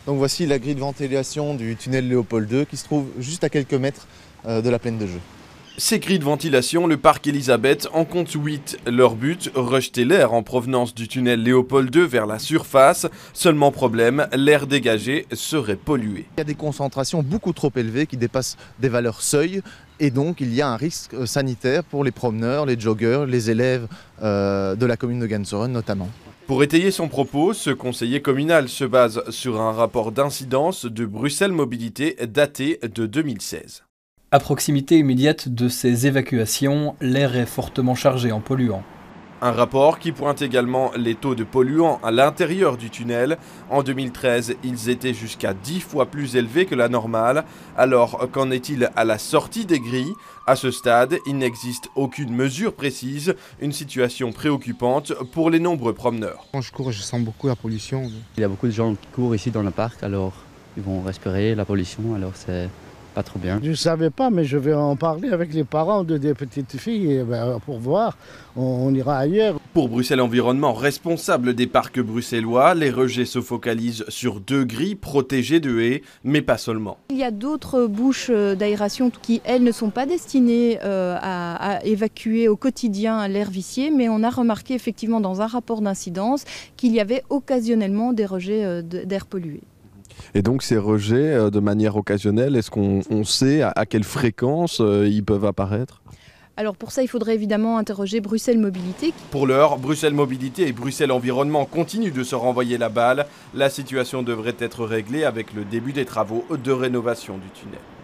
Donc voici la grille de ventilation du tunnel Léopold II qui se trouve juste à quelques mètres de la plaine de jeu. Ces grilles de ventilation, le parc Elisabeth en compte 8. Leur but, rejeter l'air en provenance du tunnel Léopold II vers la surface. Seulement problème, l'air dégagé serait pollué. Il y a des concentrations beaucoup trop élevées qui dépassent des valeurs seuil et donc il y a un risque sanitaire pour les promeneurs, les joggeurs, les élèves de la commune de Gansoren notamment. Pour étayer son propos, ce conseiller communal se base sur un rapport d'incidence de Bruxelles Mobilité daté de 2016. À proximité immédiate de ces évacuations, l'air est fortement chargé en polluants. Un rapport qui pointe également les taux de polluants à l'intérieur du tunnel. En 2013, ils étaient jusqu'à 10 fois plus élevés que la normale. Alors, qu'en est-il à la sortie des grilles? À ce stade, il n'existe aucune mesure précise, une situation préoccupante pour les nombreux promeneurs. Quand je cours, je sens beaucoup la pollution. Il y a beaucoup de gens qui courent ici dans le parc, alors ils vont respirer la pollution, alors c'est pas trop bien. Je ne savais pas, mais je vais en parler avec les parents des petites filles pour voir. On ira ailleurs. Pour Bruxelles Environnement, responsable des parcs bruxellois, les rejets se focalisent sur 2 grilles protégées de haies, mais pas seulement. Il y a d'autres bouches d'aération qui, elles, ne sont pas destinées à évacuer au quotidien l'air vicié, mais on a remarqué effectivement dans un rapport d'incidence qu'il y avait occasionnellement des rejets d'air pollué. Et donc ces rejets, de manière occasionnelle, est-ce qu'on sait à quelle fréquence ils peuvent apparaître ? Alors pour ça, il faudrait évidemment interroger Bruxelles Mobilité. Pour l'heure, Bruxelles Mobilité et Bruxelles Environnement continuent de se renvoyer la balle. La situation devrait être réglée avec le début des travaux de rénovation du tunnel.